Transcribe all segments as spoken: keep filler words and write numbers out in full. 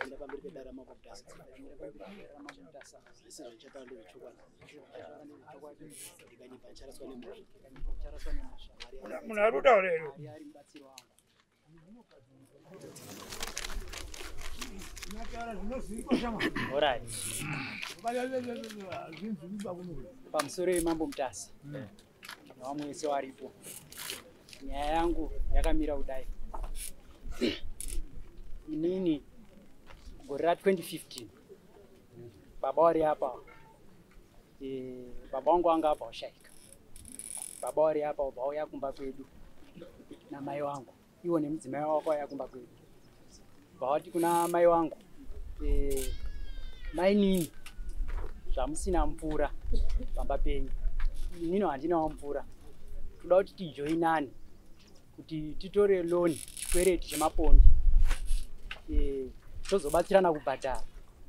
enda pamberi pedarama kwakutasa enda pamberi pedarama kwakutasa isi zvichataura ndezvechokwadi ndikanipa ncharaswa nemusha ncharaswa nemusha munhu ari kutaura here mari ari mubatsiro wangu alright pamusoro wemambo Mutasa nevamwe vese varipo nyaya yangu yakamira kudai. Inini gore ra twenty fifteen baba wari apa e, baba wangu anga abva kushaika. Baba wari apa ubva uya kumba kwedu namai wangu iwo nemudzimai wako wauya kumba kwedu. Vauti kuna mai wangu e, mai nini zvamusina mvura pamba penyu, inini handinawo mvura, toda kuti tijoinane kuti titore loan chikwereti chemapombi e, tozobatsirana kubhadhara.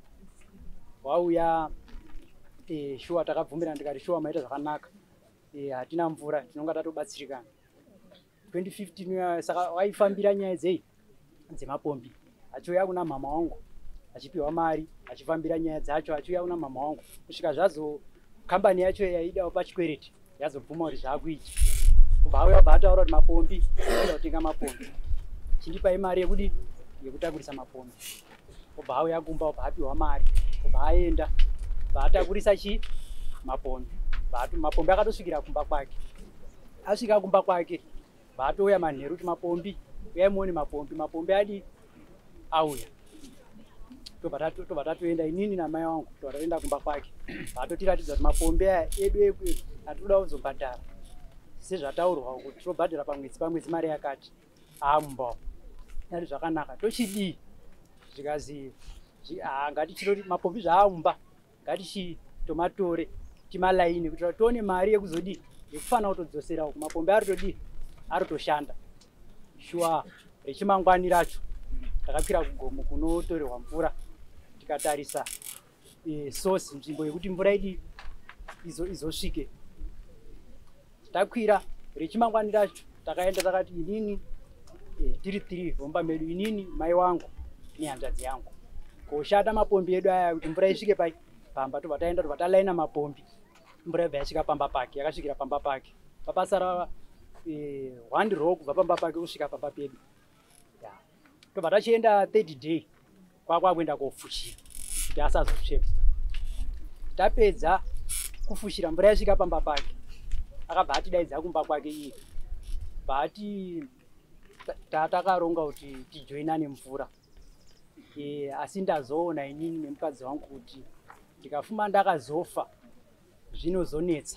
Wauya e, shuwa takabvumirana ndikati shuwa maita zvakanaka e, hatina mvura tinonga tatobatsirikana. twenty fifteen saka waifambira nyaya dzei dzemapombi achiuya kuna mama wangu achipiwa mari achifambira nyaya dzacho achiuya kuna mama wangu kusvika zvazo kambani yacho yaidawo pachikwereti yazobvuma kuti zvaakuita kubva auya kubva ataura kuti mapombi anoda kutenga mapombi chindipai mari yekudi yekutakurisa mapombi kubva auya kumba kubva apiwa mari kubva aenda kubva atakurisa chi mapombi mapombi akatosvikira kumba kwake. Asvika kumba kwake kubva atouya manheru kuti mapombi uyai muone mapombi mapombi adi auya tobva tatoenda inini namai wangu tobva tatoenda kumba kwake atotiratidza kuti mapombi aya edu edu atoda kuzobhadhara sezvataurwa kuti tobhadhara pamwedzi pamwedzi mari yakati aamumbawo ati zvakanaka tochidii zvikazi ngatichiroti mapombi zvaaumba ngatichitomatore timalaini kuitira tione mari yekuzodii yekufanira kutodzosera uku mapombi aritodii aritoshanda. Shuwa rechimangwani racho takakwira kugomo kunotorerwa mvura tikatarisa e, source nzvimbo yekuti mvura idi izosvike izo takwira rechimangwani racho takaenda takati inini e, tiri tiri vomba medu inini mai wangu nehanzvadzi yangu koshata mapombi edu aya kuti mvura isvike pai pamba tobva taenda tobva talaina mapombi mvura yabva yasvika pamba pake yakasvikira pamba pake papasara e, one row kubva pamba pake kusvika pamba pedu yeah. Tobva tachienda third day kwakwakuenda kofushira kuti asazotsvepa. Tapedza kufushira mvura yasvika pamba pake akabva atidaidza kumba kwake iye bati takaronga kuti tijoinane mvura e, asi ndazoona inini nemukadzi wangu kuti ndikafuma ndakazofa zvinozonetsa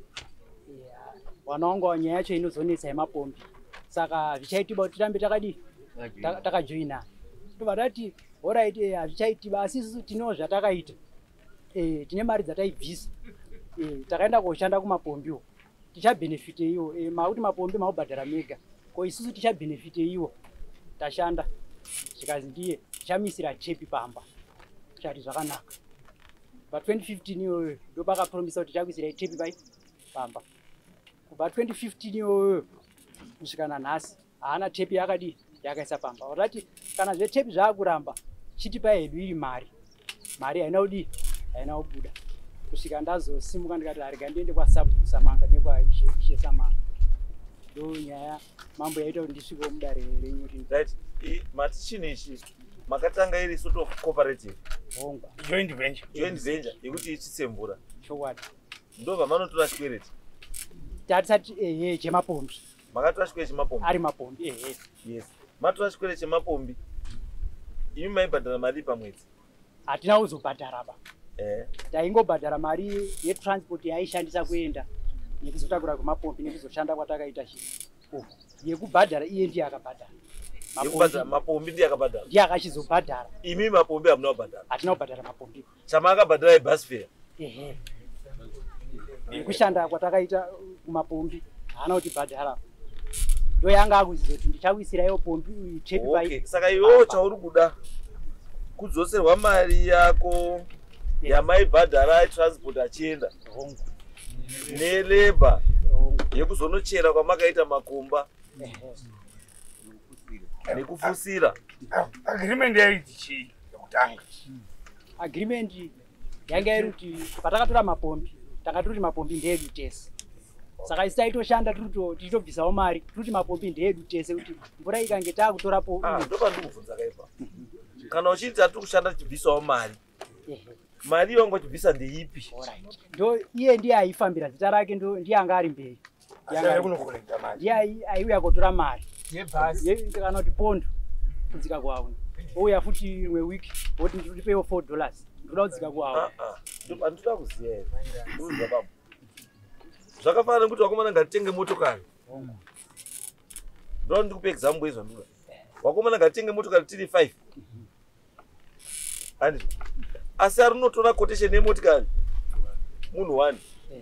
wana wangu nyaya yacho inozonetsa yemapombi saka zvichaitiba kuti tirambe takadi takajoinana. Tobva tati alright hazvichaitiba asi isusu tinewo zvatakaita e, tine mari dzataibvisa e, takaenda koshanda kumapombiwo tichabhenefite iwo e, makuti mapombi maubhadhara mega ko isusu tichabhenefite iwo tashanda zvikazi ndiye tichamisira chepi pamba chati zvakanaka. Pa twenty fifteen iyoyo ndo pakapromisa kuti tichakuisirai chepi pai pamba. Kubva twenty fifteen iyoyo kusvika nanhasi haana tepi yakadi yakaisa pamba. Watati kana zvetepi zvaakuramba chitipai hedu iri mari mari haina kudii haina kubuda kusvika ndazosimuka ndikati arega ndiende kwasabu Samanga nekwaishe Samanga ndo nyaya mambo yaita kuti ndisvikewo mudare renyu right. Mati chini ichi makatanga iri sort of cooperative hongwa joint venture joint venture yekuti ichitse mvura chokwadi ndobva manotora chikwereti tatisati ehe chemapombi makatora chikwereti chemapombi ari mapombi ehe yes matora chikwereti chemapombi imi maibhadhara mari pamwedzi hatina kuzobhadhara ba eh taingobhadhara mari yetransport yaishandisa kuenda nekuzotakura kwemapombi nekuzoshanda kwatakaita chi oh yekubhadhara iye ndiye akabhadhara yekubhadhara mapombi ndiye akabhadhara ndiye akachizobhadhara imi mapombi hamuna kubhadhara hatina kubhadhara mapombi chamakabhadhara ibus fare ehe nekushanda kwatakaita kumapombi haana kuti bhadhara ndo yanga akuzizoti ndichakuisiraiwo pombi chepi pai. Okay, saka iwewo chauri kuda kudzoserwa mari yako yamaibhadhara transport achienda neleba yekuzonochera kwamakaita makomba nekufusira. Agreement yaiti chii tanga agreement yanga iri kuti patakatora mapombi takatoti mapombi ndeedu tese saka isi taitoshanda tichitobvisawo mari tikuti mapombi ndeedu tese kuti mvura ikange takutorapo ndopa ndikubvunza kaipa kana uchiti tati kushanda tichibvisawo mari mari iyo ngachibvisa ndeipi ndo iye ndiye aifambira zita rake ndiye anga ari mberi ndiye aiuya kutora mari kana kuti pondo kudzika kuauno ouya futi imwe wiki woti ndiripewo four dollars ndoda kudzika kuauno ndinoda kuziya here zvakafanana nekuti wakomana ngatitenge motokari ndoda ndikupe example izvandoda wakomana ngatitenge motokari tiri five andi asi ari unotora quotation yemotikari munhu one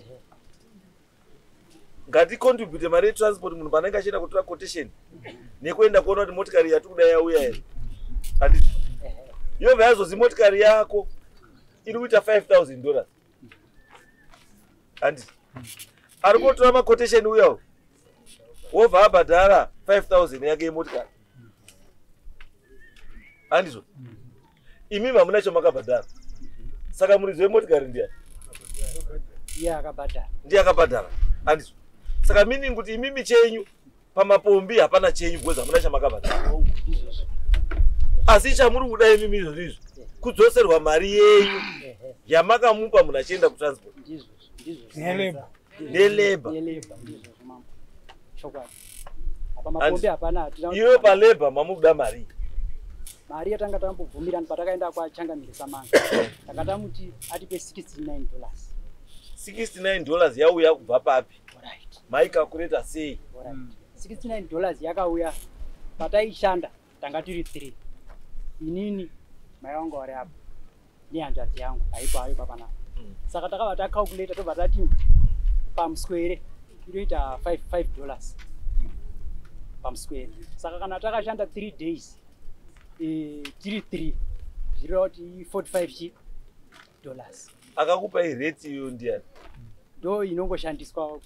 ngaticontribute mari yetransport munhu panenge achienda kutora quotation nekuenda kuona kuti motikari yati kuda yauya here handiti yobva yazozi motikari yako iri kuita five thousand dollars handiti ari kutora maquotation uyawo wobva abhadhara five thousand yake yemotikari handizvo imi mamuna chamakabhadhara saka muridzi wemotikari ndiani iye akabhadhara ndiye akabhadhara handizvo saka meaning kuti imimi chenyu pamapombi hapana chenyu because hamuna chamakabhadhara asi chamuri kuda imimi izvozvo izvo kudzoserwa mari yenyu yamakamupa munhu achienda kutransport nelabor iwe palabor mamukuda mari mari yatanga tambobvumirana patakaenda kwachangamire samanga takatamuti atipe sixty-nine dollars sixty-nine dollars yauya kubva papi maikalkuleta sei sixty-nine dollars yakauya pataishanda tanga tiri three inini mai vangu vari apo nehanzvadzi yangu haipo hayo papanapa saka takava takalkuleta tobva tati pamuswere inoita five dollars pamuswere saka kana takashanda three days tiri three zvireva kuti forty-five chi dollars akakupa irate iyo ndiani ndo inongoshandiswa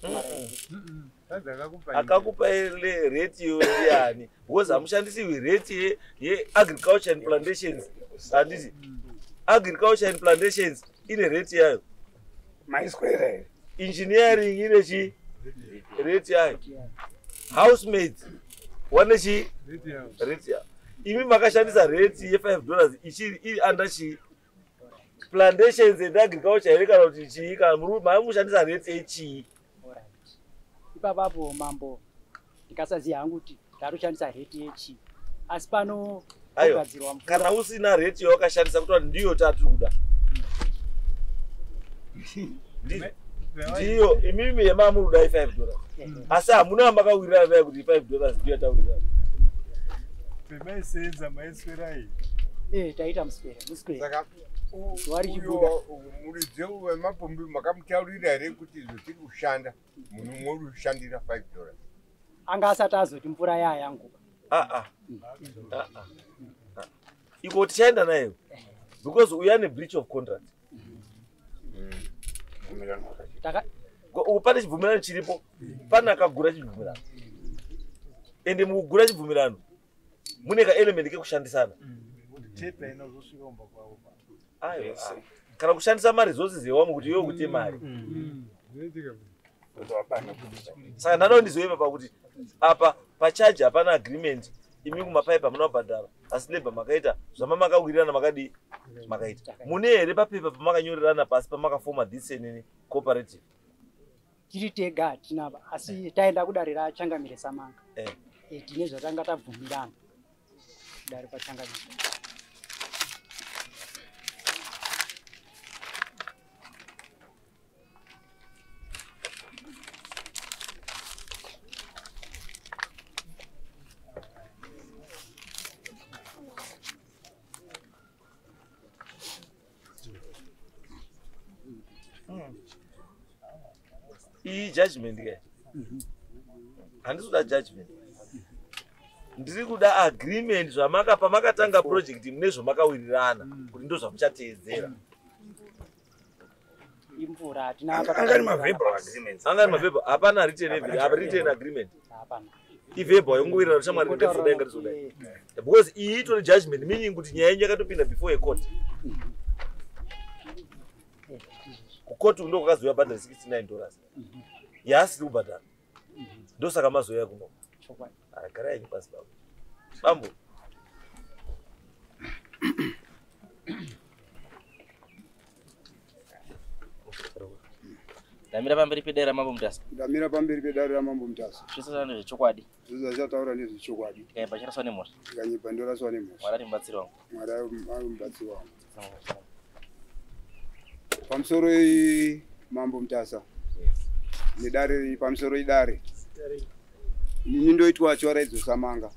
akakupa rate iyo ndiani because hamushandisiwi rate yeagriculture and plantations handiti agriculture and plantations ine rate yayo maiswere engineering ine chi rate yayo housemaids wane chi rate yayo imi makashandisa rate ye-five dollars ichiri iri under chi plantations and agriculture here kana kuti chii kana mamushandisa rate yechii ipapapo mambo ndikasaziva hangu kuti tatoshandisa rate yechii asi pano ogadzirwa kana usina rate yawakashandisa kuti ndiyo tatiri kuda ndiyo imimi yemamuri kudai five dollars asi hamuna makawirirana naye kuti five dollars ndiyo yatawirirana pemaisenza maiswerai eh taita muswere muswere saka wari chibuda muridzi wemapombi makamutaurira here kuti izvo tiri kushanda munhu muri kushandira five dollars anga asati azoti mvura yaa yangu aa iko tichaenda naye because uya nebreach of contract pane chibvumirano chiripo pane akagura chibvumirano ende mukugura chibvumirano mune kaelement kekushandisana ayo kana kushandisa maresources ewamu kuti iwe kuti mari saka ndanowo ndizoipa pakuti apa pachaji hapana agreement imi kumapaipa hamuna kubhadhara asi labor makaita zvamamakawirirana makadi makaita mune here papepa pamakanyorerana pasi pamakafoma this nini cooperative tiri tega hatinapa asi taenda kudarira changamire samanga tine zvatanga tabvumirana kudari pachangamire iyi judgment ke handisi kuda judgment ndiri kuda agreement zvamaka pamakatanga project mune zvamakawirirana kuti ndo zvamuchateedzera imvura hatina angari mavhebal agreements angari mavhebal hapana written written agreement hapana ivhebha yongowirira rushamwari ndezodai ngarizodai because iyi itori judgment meaning kuti nyaya yenyu yakatopinda before a court kukoti ndo kwakazouya bhadhari sixty-nine dollars yaasiri kubhadhara ndosaka mazoya kuno agarai yenyu pasi babo bambo ndamira pamberi pedera mambo mutasa ndamira pamberi pedera mambo mutasa zvese zvano zvechokwadi zvese zvataura nezvechokwadi ikaipa charaswa nemhosva ikanyipa ndoraswa nemhosva mwari ari mubatsiri wangu mwari ari mubatsiri wangu pamusoro mambo mutasa nedare pamusoro idare ini ndoitwa chiwaraidzo samanga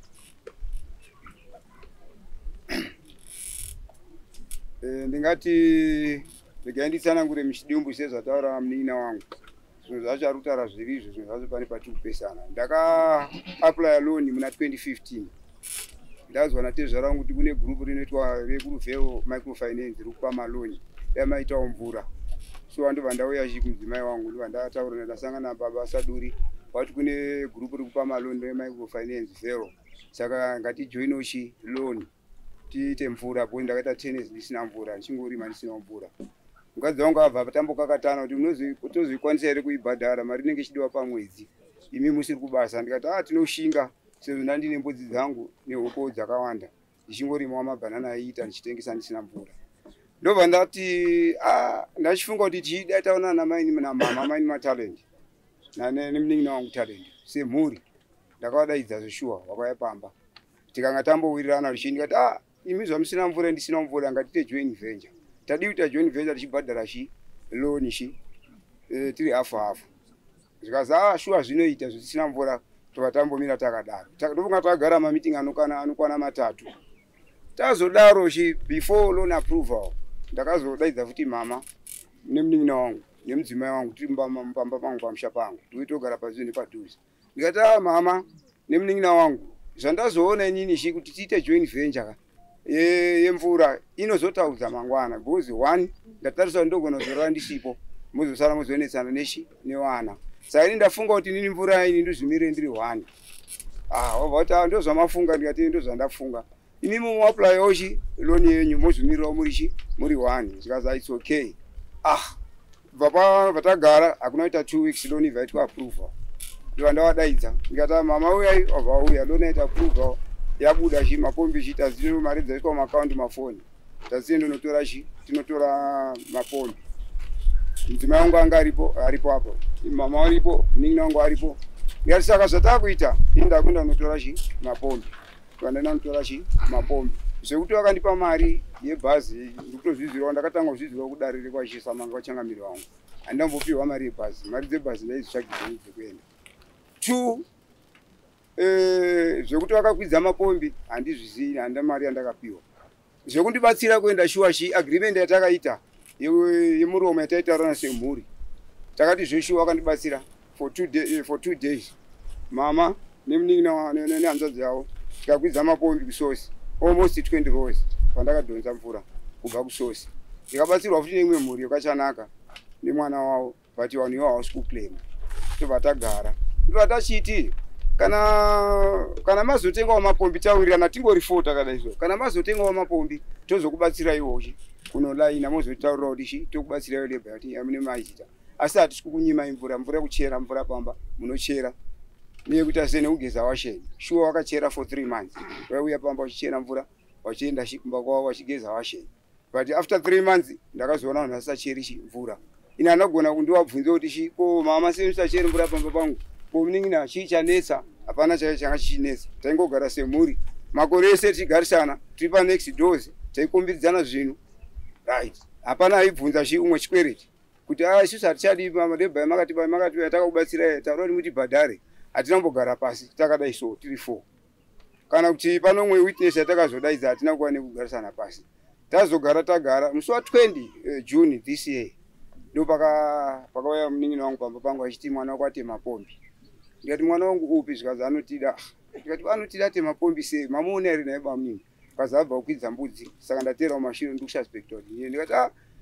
ndingati regai nditsanangure michidumbu sezvataura munin'ina wangu zvinhu zvacho ari kutaura zviri izvo zvinhu zvacho pane patiri kupesana ndakaaplya loan muna twenty fifteen ndazwa natezvara wangu kuti kune gurupu rinoitwa rekuruvhero microfinance riri kupa maloni yamaitawo mvura so andobva ndauya chi kumudzimai wangu ndobva ndataura ndasangana nababa Saduri wati kune gurupu riri kupa maloni remicrofinance vhero saka ngatijoinochi loan tiite mvura bo ndakaita tennis ndisina mvura ndichingorima ndisina mvura mukadzi wangu abva patambo kakatana kuti unozvikwanisa here kuibhadhara mari inenge ichidiwa pamwedzi imi musiri kubasa ndikati ah tinoshinga sezvo ndandine mbudzi dzangu nehuko dzakawanda ndichingorimawo mabhanana aiita ndichitengesa ndisina mvura ndobva ndati ah ndachifunga kuti tichida taona namaini namama maini matalent nemunin'ina wangu talent semhuri ndakavadaidza zveshuwa wakauya pamba tikanga tambowirirana richi ndikati ah imi zvamusina mvura ndisina mvura ngatite joint venture tadi kuita joint venture tichibhadhara chi loan chi tiri hafu hafu zvikazi ah shuwa zvinoita zvisina mvura tobva tambomira takadaro ndofunga tagara mamiting anokwana anokwana matatu tazodaro chi before loan approval ndakazodaidza futi mama nemunin'ina wangu nemudzimai wangu tiri mupamba pangu pamusha pangu tichitogara padhuze nepadhuze ndikati ah mama nemunin'ina wangu zvandazoona inini chi kuti tiite joint venture yemvura inozotaudza mangwana because one ndatarisa ndogona kuzorora ndisipo muzosara muzoenetsana nechi nevana saka ini ndafunga kuti nini mvura ini ndizvimire ndiri one ah wabva kuti ndozvamafunga ndikati ndozvandafunga imi mumaplyawo chi loan yenyu mozvimirirawo muri chi muri one zvikazi it's okay ah bva vatagara hakuna kuita two weeks loan ibva approval ndobva ndavadaidza ndikati mama uyai wabva uya loan yaita approval yabuda chi mapombi chi tazino mari dzaiswa mumaakaunti mafoni taziendo notora chi tinotora mapombi mudzimai wangu anga aripo aripo apo mama aripo munin'ina wangu aripo ndikati saka zvatakuita ini ndakuenda notora chi mapombi kandaenda notora chi mapombi zvekuti vakandipa mari yebhazi ndikutozvizirawo ndakatanga kuzvizirawo kudarire kwachisamanga kwachangamiri wangu handambopihwa mari yebhazi mari dzebhazi ndaizvitsvagidza dzekuenda two Eh, zvekuti vakakwidza mapombi handizvizivi handa mari yandakapiwa zvekundibatsira kuenda shuwa chi agreement yatakaita yemuromo yataitaurana semhuri takati zveshuwa vakandibatsira for two day, for two days mama nemunin'ina nehanzvadzi yavo tikakwidza mapombi kusosi almost twenty rows pandakadhonza mvura kubva kusosi ndikabatsirwa futi neimwe mhuri yakachanaka nemwana wavo but vanhu ivo havasi kuclaima tobva tagara ndobva tachiti kana kana mazotengawo mapombi tawirirana tingorifota kana izvo kana mazotengawo mapombi tozokubatsira iwochi kunolaina mozotaurira kuti chi tokubatsira lebha kuti amune maizita asi hatisi kukunyima imvura mvura kuchera mvura pamba munochera neyekuita sene kugeza washeni shuwa wakachera for three months waiuya pamba wachichera mvura wachienda chikumba kwavo wachigeza washeni but after three months ndakazoona vanhu vasisacheri chi mvura ini handagona kundiwabvunza kuti chi ko mama semusacheri mvura pamba pangu komunin'ina chii chanetsa hapana changa chichinetsa taingogara semhuri makore ese tichigarisana tiri panext doors taikombidzana zvinhu right hapana aibvunza chi umwe chikwereti kuti ah isusu hatichadi marebha makatipa makatipa takakubatsirai taura kuti mutibhadhare hatina kumbogara pasi takadai so tiri four kana kuti pano umwe witness yatakazodaidza hatina kuva nekugarisana pasi tazogara tagara musi wa-twenty June this year ndo pakauya munin'ina wangu pamba pangu achiti mwana wako atema pombi ndikati mwana wangu upi zvikazi anotida ndikati anotida atema pombi sei mamuona here naye bamunini kazi abva kukwidza mbudzi saka ndaterawo mashiro ndikususpecta kuti ndikati ah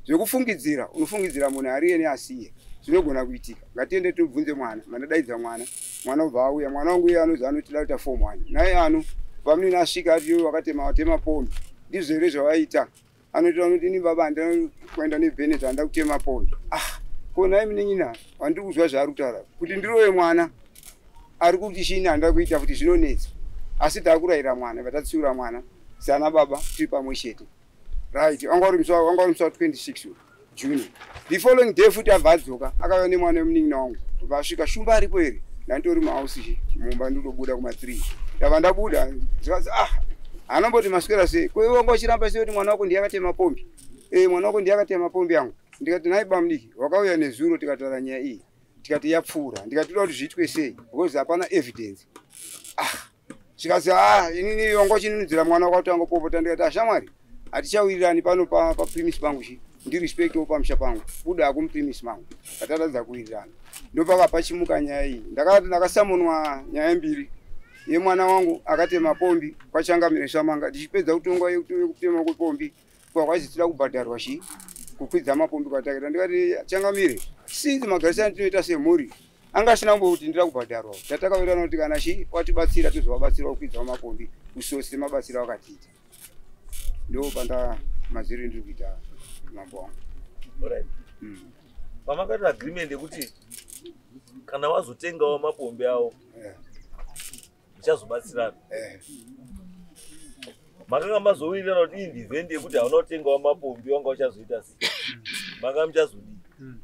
zvekufungidzira unofungidzira munhu ariyeni asiye zvinogona kuitika. Ngatiende tibvunze mwana, mandadaidza mwana, mwana ubva auya, mwana wangu iye anozi anoti kuita form one. Naye ano pamunini asvika ati wakatema watema pombi, ndizvo here zvawaita. Anoti anoti ini baba ndakuenda neBennett anda kutema pombi. Ah, ko naye munin'ina wandiri kuzwa zvaari kutaura kuti ndirowe mwana ari kuti chini anda kuita kuti zvinonetsa. Asi takurayira mwana, vatatsiura mwana, sana baba tiri pamwe chete. Right, wanga uri musi wanga uri musi twenty-six June. The following day futi abva adzoka akauya nemwana wemunin'ina wangu. Vasvika shumba aripo here. Ndanditori muhausi mumba ndinobuda kuma three. Ndava ndabuda zikazi ah anomboti maswera sei. Ko iwe wanga uchiramba sei kuti mwana wako ndiye akatema pombi. Eh mwana wako ndiye akatema pombi yangu. Ndikati naye bamudiki wakauya nezuro tikataura nyaya iyi. Tikati yapfuura. Ndikati kuti zviitwe sei because hapana evidence. Ah zikazi ah inini wanga uchininidzira mwana wako kuti angopopota. Ndikati ashamwari atichawirirani pano pa premise pangu chi ndi respect opa musha pangu buda akum premise mangu atadza kuwirirana ndopaka pachimuka nyaya iyi. Ndakati ndakasamunwa nyaya mbiri ye mwana wangu akatema pombi kwachangamire shamanga ndichipedza kutonga yekutema kupombi kwa kwazitira kubhadharwa chi kukwidza mapombi kwatakira. Ndikati changamire sinzi magarisana tinoita semhuri angasina kumbokuti ndira kubhadharwa. Tatakawirirana kuti kana chi watibatsira tozowabatsira kukwidza mapombi kusose mabatsira wakatiita. Ndo panda maziri ndiri kuita mambo wangu. Alright. Mm. Pamakati agreement yekuti kana wazotengawo mapombi awo Yeah. uchazobatsirana. Eh. Makanga mazowirirana kuti iyi event yekuti hauna kutengawo mapombi wanga uchazoita sei. Manga muchazodii.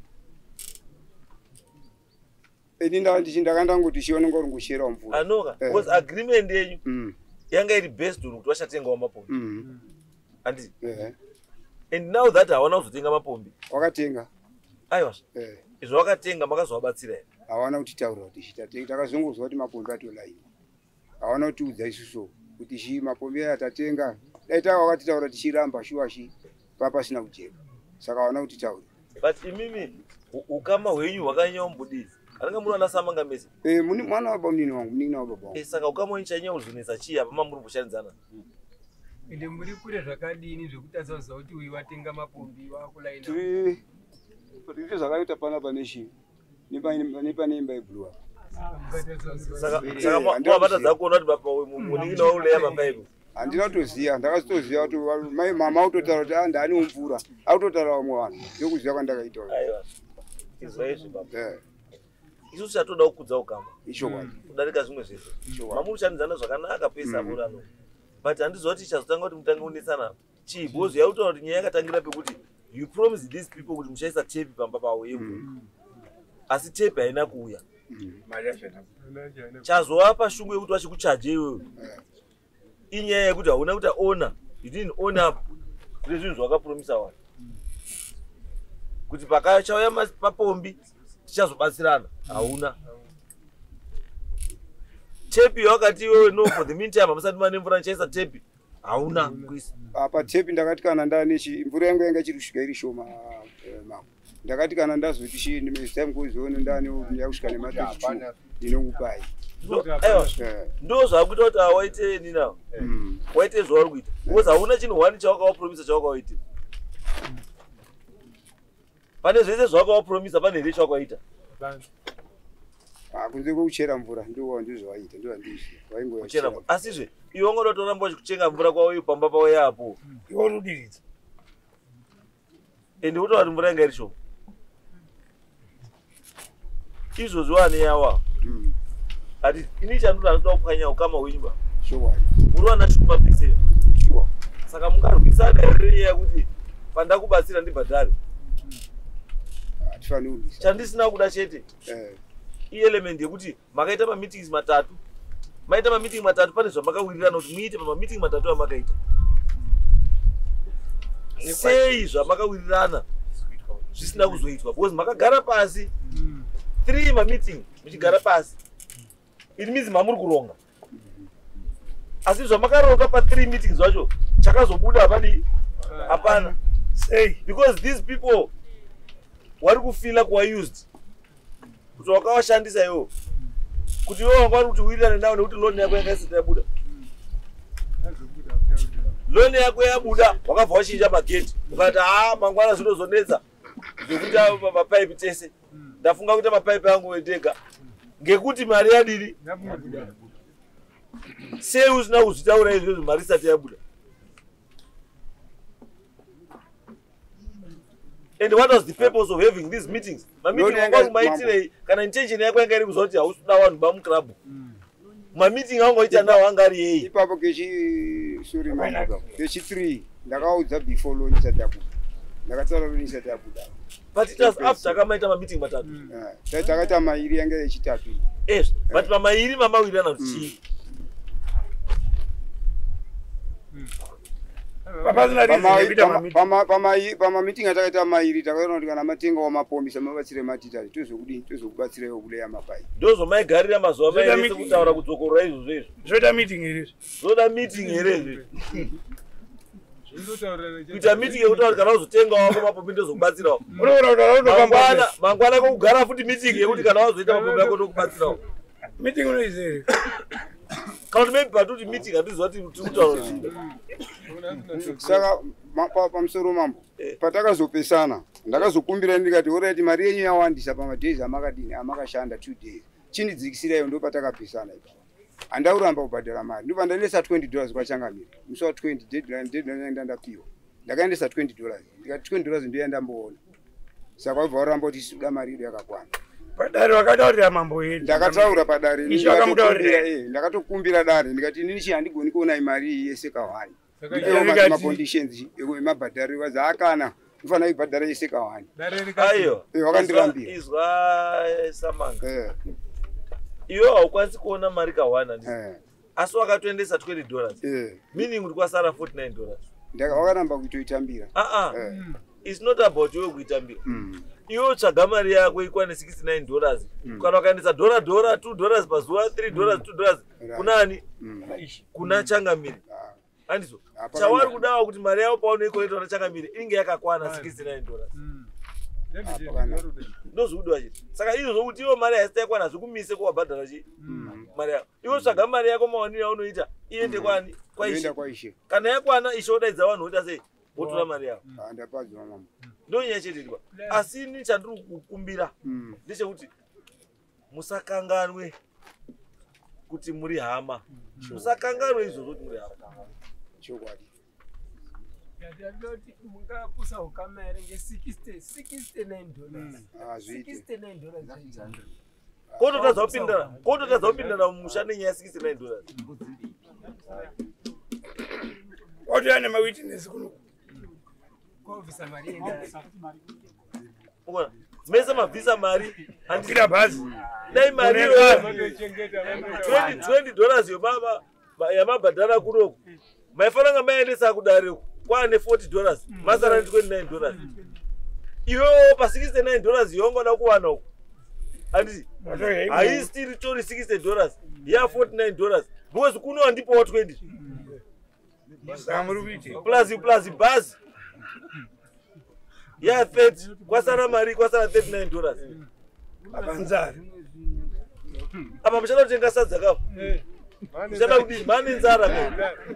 Eni ndawa ndichi ndakandangoti chione ngori ngushera mvura. Anoka Eh. because agreement yenyu Mm. yanga iri based on kuti wachatengawo mapombi. Mm. Andi Eh. and now that hawana kuzotenga mapombi. Wakatenga. Aiwa. Eh. Izvo wakatenga makazowabatsira here. Hawana kutitaura kuti chitatenga. Takazongozwa kuti mapombi atolaini. Hawana kutiudza isusu kuti chi mapombi aya tatenga. Dai tawa wakatitaura tichiramba shuwa chi papasina kujeka. Saka hawana kutitaura. But imimi ukama hwenyu hwakanyaombodii. Ananga muri anasamanga mese. Eh muni mwana wababa munini wangu, munini wababa wangu. Eh saka ukama hwenyu chanyanya kuzonesa chiya pama muri kushandidzana. Ende muri kure zvakadini zvekuti asaziva kuti uyu watenga mapombi wakulaina. Tiri tiri zvakaita pana pane chi. Nepane imba yeblue. Saka saka mwabata dzakuona kuti baba muningina wauleya mabaibu. Handina kutoziva, ndakatoziva kuti mai mama autotaura kuti andani umvura. Autotaura vamwe vanhu. Ndokuziva kwandakaita. Aiwa. Izwa izvi baba. Eh. Isusu chatoda kukudza ukama. Icho kwadi. Kudarika zvimwe zvese. Icho Mamuri shandidzana zvakanaka pesa muri ano. But handizwa kuti chazotanga kuti mutange kunesana. Chii because yautaura kuti nyaya yakatangira pekuti you promise these people kuti muchaisa tape pamba pawo yemvura. Asi tape haina kuuya. Mari yashata. Chazovapa shungu yekuti vachikuchaje iwewe. Inyaya yekuti hauna kuti ona. You didn't own up. Kune zvinhu zvawakapromisa vanhu. Kuti pakachauya mapombi tichazobatsirana. Hauna. Tape yakati iwewe no for the meantime hamusati mane mvura nichaisa tape. Hauna kuisa. Apa tape ndakati kana ndane chi mvura yangu yanga chiri kusvika iri shoma mama. Ndakati kana ndazoti chi next time kuzoona ndane yakusvika nematatu ndinokupai. Aiwa. Ndo zvakuita kuti awaite nini nawo. Waite zvauri kuita. Because hauna chinhu wani chawakawapromisa chawakawaita. Pane zvese zvawakawapromisa pane here chawakaita. Ah kunze kwekuchera mvura ndiwo ndizvawaita ndiwo ndizvi. Waingoya. Kuchera mvura. Asizve iwe wangotoramba uchikuchenga mvura kwawo pamba pawo yapo. Iwe unodiridza. Ende utaura kuti mvura yanga iri shoma. Izvozvo wane yawa. Ati ini chandoda ndoda kupwanya ukama hwenyu ba. Sure. Muri wana shumba pese. Sure. Saka mungarwisana here yakuti pandakubatsira ndibhadhare. Atifaniri. Chandisina kuda chete. Eh. I-element yekuti makaita ma-meetings matatu. Maita ma-meeting matatu pane zvamakawirirana kuti muite pama-meeting matatu amakaita. Sei zvamakawirirana zvisina kuzoitwa because makagara pasi three ma-meeting muchigara pasi. It means mamuri kuronga. Asi zvamakaronga pa three meetings zvacho chakazobuda hapadi hapana. Sei because these people wari kufila kuwa used. Kuti wakawashandisa iwo. Kuti iwo wangwari kuti uwirirane nawo nekuti loan yako yanga isati yabuda. loni yako yabuda wakabva wachinja mageti ukati ha mangwana zvinozonetsa zvekuti mapaipi tese ndafunga kuti mapaipi angu wendega ngekuti mari yadini sei usina kuzvitaura izvozvo mari isati yabuda. And what was the purpose of having these meetings? Mameeting wangu maitirei kana intention yako yanga iri kuzoti hausuda vanhu bamuclub. Mameeting angu aita nawo anga ari yei. Ipapo kechi sorry mambo. Kechi three ndakaudza before loan isati yabuda. Ndakataura loan isati yabuda. But it was after kamaita mameeting matatu. Eh, takaita mairi yanga yechitatu. Yes, but mamairi mamawirana kuti chii. Pama meeting atakaita mairi takaona kuti kana matenga wamapombi samabatsire matitari tozokudini tozokubatsirewo kuleya mapai ndozo maigarira mazuva mairese kutaura kudzokorora izvozvo izvo zvoda meeting here zvoda meeting here izvi kuita meeting yekutaura kuti kana uzotenga wako mapombi ndozokubatsirawo mangwana mangwana kokugara futi meeting yekuti kana wazoita mapombi ako ndokubatsirawo meeting unoizere kana kuti maybe patuti meeting hatiziva kuti tikutaura saka pamusoro mambo patakazopesana ndakazokumbira ndikati orati mari yenyu yawandisa pamadays amakadini amakashanda two days chinidzikisirayo ndo patakapesana ipo handauramba kubhadhara mari ndo pandaendesa twenty dollars kwachangamiri musi wa twenty deadline deadline yanga ndapiwa ndakaendesa twenty dollars ndikati twenty dollars ndiyo yandamboona saka wabva waramba kuti suda mari yedu yakakwana padare wakataurira mambo yedu ndakataura padare ndakatokumbira dare ndikati inini chi handigoni kuona mari yese kawani ma conditions emabhadhari vazaakana ufana ibhadhara yese kawani aiyo wakandirambira izwa samanga iyo haukwanisi kuona mari kawani asi wakatoendesa twenty dollars meaning kuti kwasara forty nine dollars wakaramba kuitoitambira aa it's not about iwe kuitambira iwe tsvaga mari yako ikwane sixty nine dollars kana wakaendesa dora dora two dollars pazuva three dollars two dollars kunani kuna changamiri andizo chavari kudawa kuti mari yavo paunoikoita changamiri inge yakakwana sixty nine dollars ndozvikudiwa chiti saka izvo zvokuti iwo mari haisita yakwana zvikumise kuwabhadhara chi mari yako iwo tsvaga mari yako mawaniro yaunoita iende kwani kwaishe kana yakwana ishe odaidza vanhu oita sei wotora mari yavo ndonyaya chetetikwa asi ini chandiri kukumbira ndechekuti musakanganwe kuti muri hama musakanganwe izvozvo kuti muri hama chokwadi yadoti mungakusa ukamere nge sixty nine dollars sixty nine dollars kototadza kupindana kototadza kupindana mushande nyaya sixty nine dollars watu yana mawitness kuno kovisa mari enda unaona mesa mabvisa mari andira bhazi dai mari twenty dollars yobaba yamabhadhara kunoku maifananga maendesa kudare kwane forty dollars masara twenty nine dollars iwe pa sixty nine dollars yongoda kuwana uko andisi ai still tori sixty dollars ya forty nine dollars because kuno andipo twenty samurubiti plus plus bus ya thirty kwasara mari kwasara thirty nine dollars abanzari apa mshana kutenga sadza kapo mshana kudi mani nzara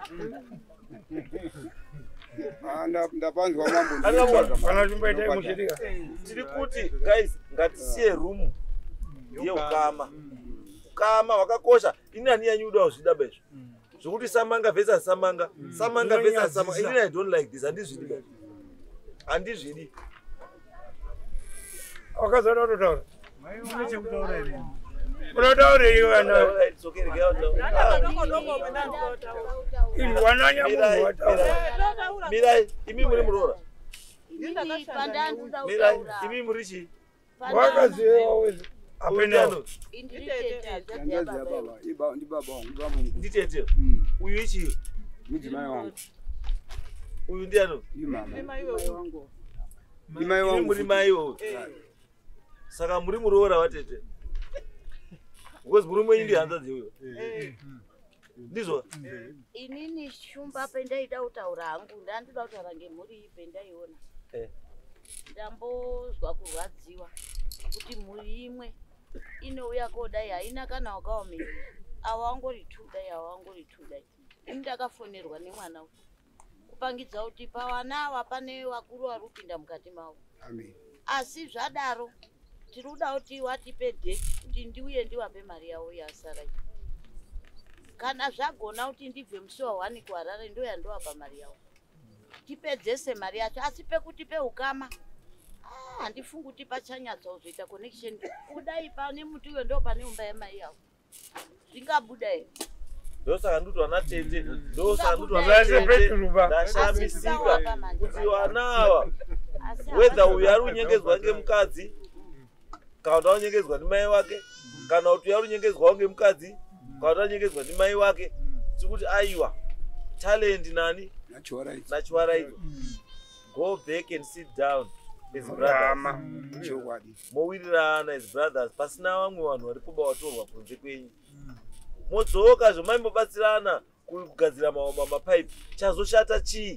anda ndapanzwa mambo kana chimbaita mushitika tiri kuti guys ngatisiye room yeukama ukama wakakosha ini aniyanyuda uzvida bezvo zvokuti samanga versus samanga samanga versus samanga ini I don't like this handizvidi handizvidi wakazara kutotaura unotaura iwe ana ili wananya munhu wataura mirai imi muri muroora mirai imi muri chii wakaziva wezi apendano nditete uyu ichii mudzimai wangu uyu ndiano ndimai muri mai iwoyo saka muri muroora watete because murume wenyu ndihanzadzi uyo ndizvo inini shumba pendaida kutaura hangu ndandoda kutaura ngemhuri iyi pendaiona ndambozwa kurwadziwa kuti mhuri imwe inouya kodai haina kana wakaomera ava wangori two dai ava wangori two dai ini ndakafonerwa nemwana uyu kupangidza kuti pavana ava pane vakuru vari kupinda mukati mavo. Amen. Asi zvadaro tiri kuda kuti watipe date kuti ndiuye ndivape mari yavo yasara. Kana zvagona kuti ndibve musi wa one kuHarare ndoya ndovapa mari yavo. Tipedzese mari yacho asi pekuti peukama ah handifungi kuti pachanyatsa kuzoita connection kudai pane muti uyo ndo pane umba yamai yavo. Zvingabuda here. Ndosaka nduti wana tete ndosaka nduti Zvaise wana tete Petruba. ndashamisika kuti wana ava whether uyu ari kunyengedzwa ngemukadzi kana kuti aunyengedzwa ndimai wake kana kuti ari kunyengedzwawo ngemukadzi kana kuti anyengedzwa ndimai wake tikuti aiwa talent nani nachiwaraidzo go back and sit down as brothers mowirirana as brothers pasina vamwe vanhu vari kuba watorwa kunze kwenyu modzoka zvomaimbobatsirana kugadzira mapaipi chazoshata chii?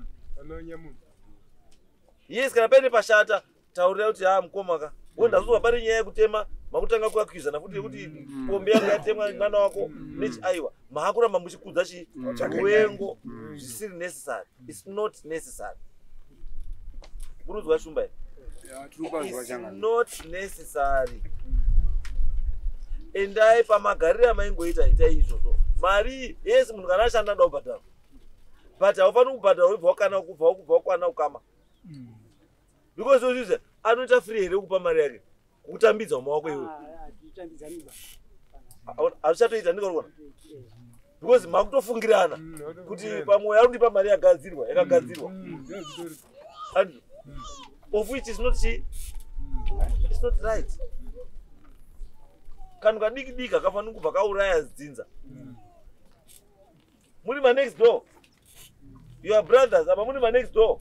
Yes, kana paine pashata taurira kuti ha mukomaka wondazozwa pari nyaya yekutema makutanga kuakwizana kuti kuti pombe yangu yatemwa mwana wako nechi aiwa mahakuramba muchikudza chiwengo zvisiri necessary. It's not necessary. Kuruzwa shumba here. It's not necessary. Endai pamagarira maingoita ita izvozvo. Mari yes munhu kana ashanda da ubhadhara. But haufani kubhadhara ubva wakana kubva kubva wakwana ukama. Because uzvize anoita free here kupa mari yake. Kutambidza mumaoko iwe. Hazvichatoita ndingaona. Because makutofungirana kuti pamwe ari kundipa mari yakagadzirwa yakagadzirwa. And of which is not she, it's not right. Kanhu kadiki diki akafanira kubva kauraya dzinza. Muri ma next door. Your brothers apa muri ma next door.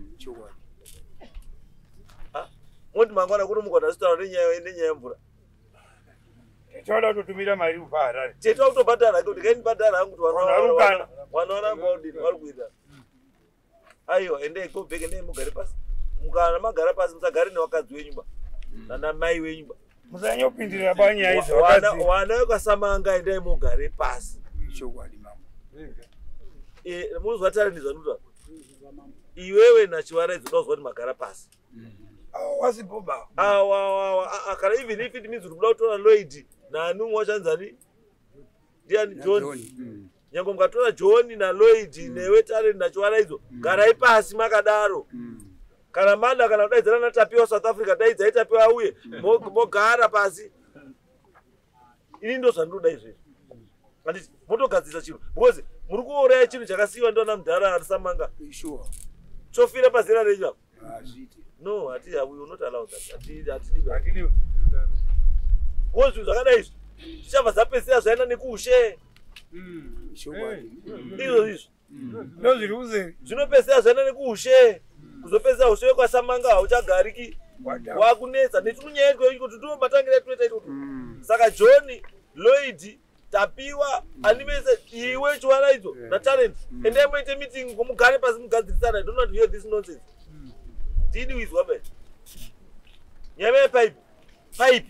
Ah, moti mangwana kuti mukota sitaura nenyaya nenyaya yemvura. Choda kutumira mari kubva Harare. Cheta kutobhadhara kuti kaini bhadhara hangu kuti Wanarumbana. wanaoramba udini vari kuita. Aiwa endei go back endei mugare pasi. Mukana magara pasi musagare nevakadzi wenyumba nana mai wenyumba. Musanyopindirira panyaya idzi Wana vakadzi. wana wekasamanga endai mugare pasi. Chokwadi mama. Eh muzwa talenti zvanuta. Iwewe nachiwaraidzo ndozwa kuti magara pasi. Awa wasipoba. Awa awa kana even if it means kuti kuda kutora Lloyd nani umwe wachanzani? Ndiani John. Nyango mukatora John na Lloyd newe talenti nachiwaraidzo garai pasi makadaro. Kana manda kana kudaidzana natapiwa South Africa daidza itapiwa uye mogara pasi. Ini ndo zvandoda izvezvi. Anditi motogadzisa chiro because muri kuuraya chinhu chakasiyiwa ndona mudhara arisamanga. Sure. Chofira pazera renyu apa. Azviti. No, hati we will not allow that. Hati hati. Hati. Wozvi zvakadai izvi. Zvichabva zvapedzera zvaenda nekushe. Mm. Chokwadi. Izvo izvo. No zviri uzeri. Zvinopedzera zvaenda nekushe. Kuzopedzera ushe kwasamanga hauchagariki. Wakunetsa netunyaya kuti tobatangira tunoita ito. Saka John Lloyd tapiwa animese iwe chiwaraidzo na talent endai muite meeting kumugare pasi mugadzirisana. I don't want to hear this nonsense. Did we swap it? Nyame pipe pipe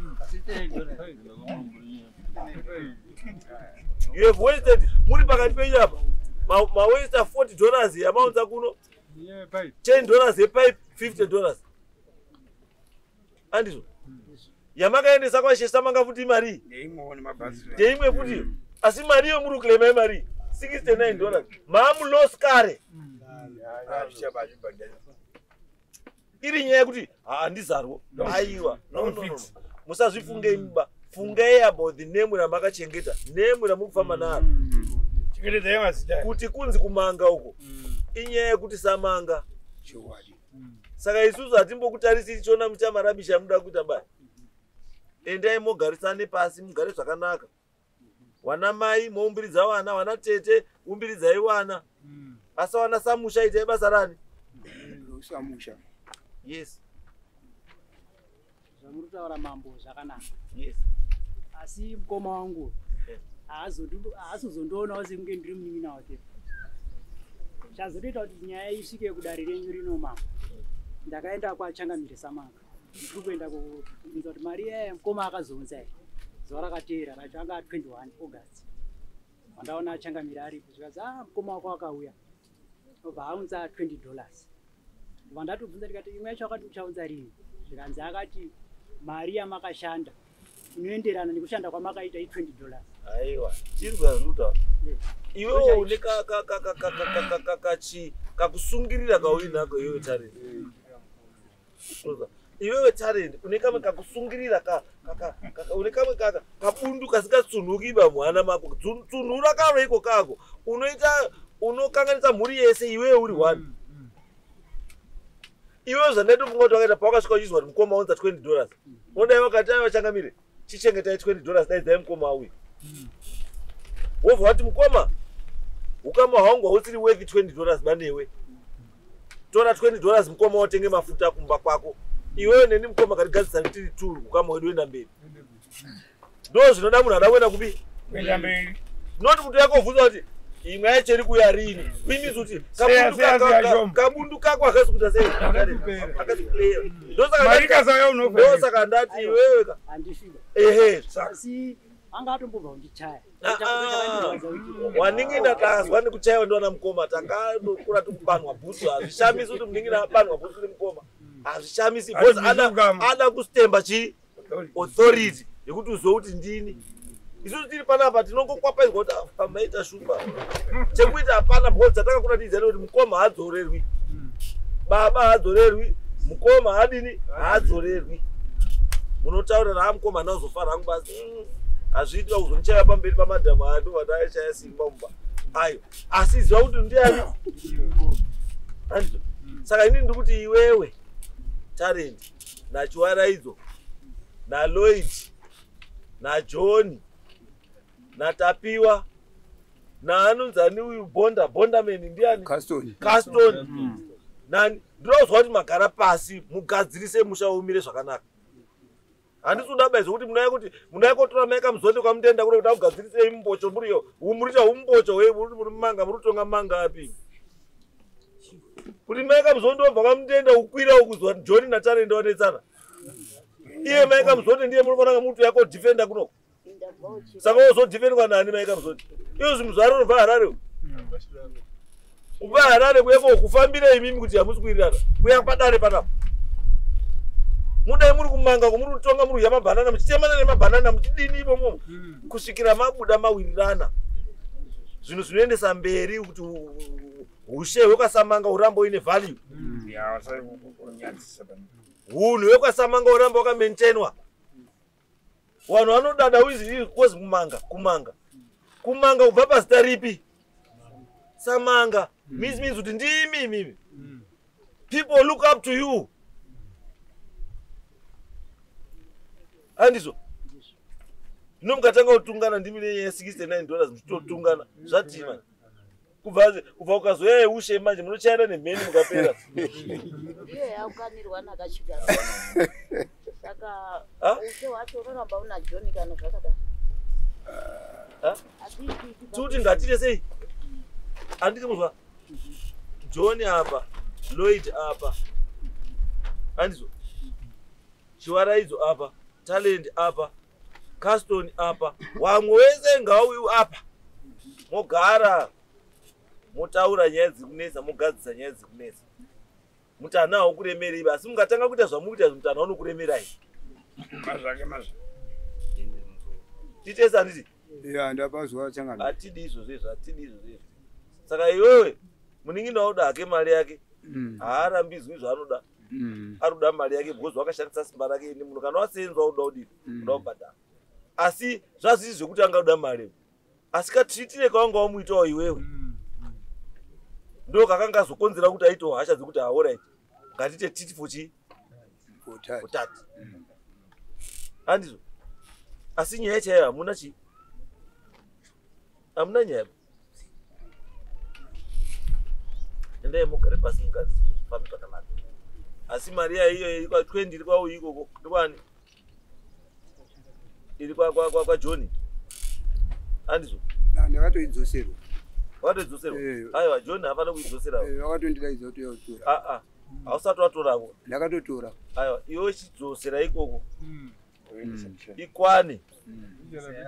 you have wasted muri pakati penyu apa ma waste forty dollars yamaunza kuno ten dollars a pipe fifty dollars andizvo yamakaendesa kwashesa manga futi mari Ndeimwe mabhasi. ndeimwe futi asi mari yo muri kuklema mari sixty-nine dollars mamu lost kare iri nyaya yekuti handizarwo aiwa no no no musazvifunge imba fungai about the name ramakachengeta name ramukufamba naro Chichetedzai mazita. kuti kunzi kumanga uko inyaya yekuti samanga Chokwadi. saka isusu hatimbokutarisi tichiona muchamarabisha muda kuita bai endai mogarisane pasi mugare zvakanaka wana mai moumbiridza wana wana tete umbiridzai wana asa wana samusha itai basa rani Samusha. yes zvamuri kutaura mambo zvakanaka yes asi mukoma wangu haazozondoonawo sekunge ndiri munin'ina wake chazotoita kuti nyaya isvike kudare renyu rino mambo ndakaenda kwachangamire samanga ndiri kuenda kubvunza kuti mari yaya mukoma akazounza here zuva rakateera racho anga twenty-one August wandaona achangamire aripo zvikazi a mukoma wako akauya obva aunza twenty dollars. Ndobva ndatobvunza ndikati imwe yacho akati uchaunza rini? Zvikanzi akati mari yamakashanda inoenderana nekushanda kwamakaita i twenty dollars. Aiwa, chirwa ruta. Iwewe une ka ka ka ka ka ka ka ka chi kakusungirira kauinako iwewe talent. Iwewe talent une kama kakusungirira ka ka une kama ka kabundu kasikatsunuki ba mwana mako. Tsunura karo iko kako. Unoita unokanganisa mhuri yese iwewe uri one. Iwewe zandaito kungoto wakaita pakasvika uchizwa mukoma unza twenty dollars. Unodai wakati ayo changamire. Chichengeta twenty dollars dai mukoma awi. Wovha wati mukoma ukama hwangu hausiri worth twenty dollars banewe. Tora twenty dollars mukoma watenge mafuta kumba kwako. Iwewe neni mukoma katigadzisa tiri two ukama wedu enda mberi. Ndo zvinoda munhu adakwenda kubi? Kwenda mberi. Noti kuti yakovhunza kuti imwe yacho iri kuya rini? Kwimisi kuti kabundu kako akasikuta sei? Akasikuleya. Ndo saka ndati iwewe ka. Handifika. Ehe. Asi anga atombobva undichaya. Waningina kazwa nikuchaiwa ndona mukoma takandokura tikubanwa bhutsu hazvishamisi kuti muningina abanwa bhutsu nemukoma hazvishamisi because ada ada kustemba chi authority yekuti uzive kuti ndini isusu tiri panapa tinongokwapaidzwa kuti pamaita shumba chekuita hapana because dzatakakura tiiziva kuti mukoma haadzorerwi baba haadzorerwi mukoma hadini haadzorerwi munotaura naa mukoma handazofara hangu basi azviitwa kuzonichaya pamberi pamadhamu ado vadaachaya simba mumba ayo asi ziva kuti ndiani saka inini ndikuti iwewe talent nachiwaraidzo naloid najohn natapiwa naanonzani uyu bonda bondaman ndiani Caston Caston nani ndinozwa kuti magara pasi mugadzirise musha umire zvakanaka. Handisi udabai zvokuti munai kuti munai kotora maika muzonde kwamutenda kuti akugadzirise imbocho muriyo umurita umbocho we muri manga muri tonga manga api kuti maika muzonde obva kwamutenda ukwira ukuzwa John na Talent wanetsana iye maika muzonde ndiye muri kuona mutu yako defender kuno saka ozo defendwa nani maika muzonde iyo zvimuzvaro unobva Harare ubva Harare kuyeko kufambira imimi kuti hamusi kuirirana kuya padare panapa mudai muri kumanga kumuri kutonga muri yamabhanana muchitemana nemabhanana muchidini ipomo kusvikira mabuda mawirirana zvinhu zvinoendesa mberi kuti ushe hwekasamanga urambo ine value hunhu hwekasamanga urambo wakamaintainwa vanhu vanodada uizi kozi kumanga kumanga kumanga kubva pazita ripi samanga means means kuti ndimi imimi people look up to you handizvo zvino mukatanga kutungana ndimi nenyaya sixty-nine dollars muchitotungana zvatima kubva kubva ukazoyaya ushe manje munochayana nemheni mukapera ndiyo yaukanirwa nakachigara saka ushe hwacho unoramba una John kana zvakadaro tikuti ngatite sei handiti muzva John apa Lloyd apa handizvo chiwaraidzo apa Talent apa Caston apa wamwe wese ngauyu apa mogara motaura nyaya dzikunesa mogadzisa nyaya dzikunesa mutana haukuremerei asi mukatanga kuita zvamukuita mutana unokuremerai mazvake mazva titesa handiti ya ndapazwa changa hatidi izvozvo izvo hatidi izvozvo izvo saka iwewe muningina uda hake mari yake haarambidzwi zvaanoda aruda mari yake because wakashandisa simba rake ini munhu kana wasenzwa uda udini uda kubhadhara asi zvazvizvi zvekuti angauda mari asi katritire kawanga wamuitawo iwewe ndo kakanga azokonzera kuti aitewo hasha dzekuti alright ngatite titi fuchi utati handizvo asi nyaya chaiyo hamuna chi hamuna nyaya endai mugare pasi mukadzi pami pakanaka asi mari yaiyo iri kwa twenty iri kwauyu ikoko ndikwani iri kwa John handizvo ndakatoidzoserwa wakatoidzoserwa aiwa John hafana kuidzoserawo vakatondidaidza kuti yotora aa hausati watorako ndakatotora aiwa iwe uchidzosera ikoko ikwane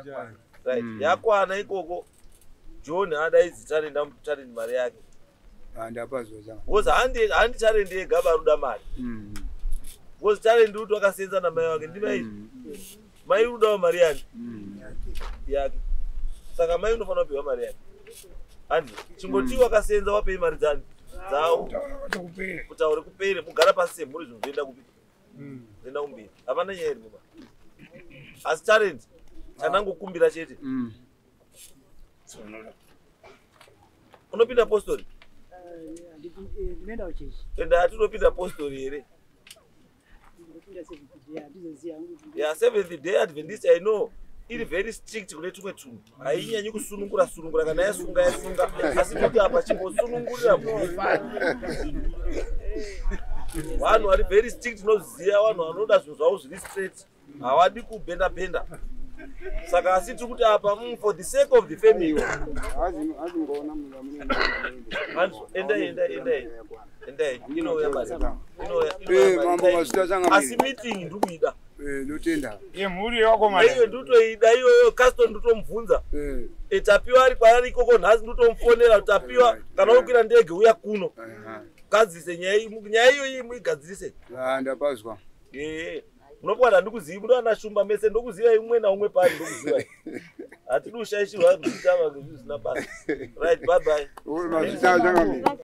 right yakwana ikoko John adaidzi Talent amuti Talent mari yake Andapazwa zanga. Because handi handi challenge yega baruda mari. Mm. Because challenge uti wakasenza na mai wake ndima izvi. Mai unodawo mari yani. Mm. Yake. Saka mai unofanira kupiwa mari yake. Handi chingoti wakasenza wapei mari dzani. Dzao kutaura kupere mugara pasi semhuri zvinhu zvoenda kupi. Zvoenda kumberi. Hapana nyaya iri baba. Asi challenge chanangokumbira chete. Mm. Unopinda postori? Ndinoenda kuchechi. Enda hatinopinda postori here. Ndinopinda seventh day handizoziva hangu. Yeah, seventh day Adventist I know. Iri very strict kune tumwe tunhu. Hainyanyi kusunungura sunungura kana yasunga yasunga. Asi kuti apa chimbosunungurira munhu. Vanhu vari very strict noziya vanhu vanoda zvinhu zvavo zviri straight. Havadi kubhenda bhenda. Saka asi tiri kuti apa for the sake of the family. Hazi hazi ngona munhu munhu. Enda enda enda. Enda inouya basi. Inouya. Eh mambo mazita zanga mimi. Asi meeting ndikuida. Eh lotenda. Ye mhuri yako mari. Iyo ndotoida iyoyo custom ndotomubvunza. Eh. Etapiwa ari kwaari ikoko nhasi ndotomufonera utapiwa kana ukwira ndege uya kuno. Gadzise nyaya iyi nyaya iyo muigadzirise. Ah ndapazwa. Eh. Unopwana ndikuzivi muno ana shumba mese ndokuziva imwe na umwe pari ndokuziva. Atidi ushaishirwa kuzitava ngezvizina basa. Right, bye bye. Uri mazita zanga mimi.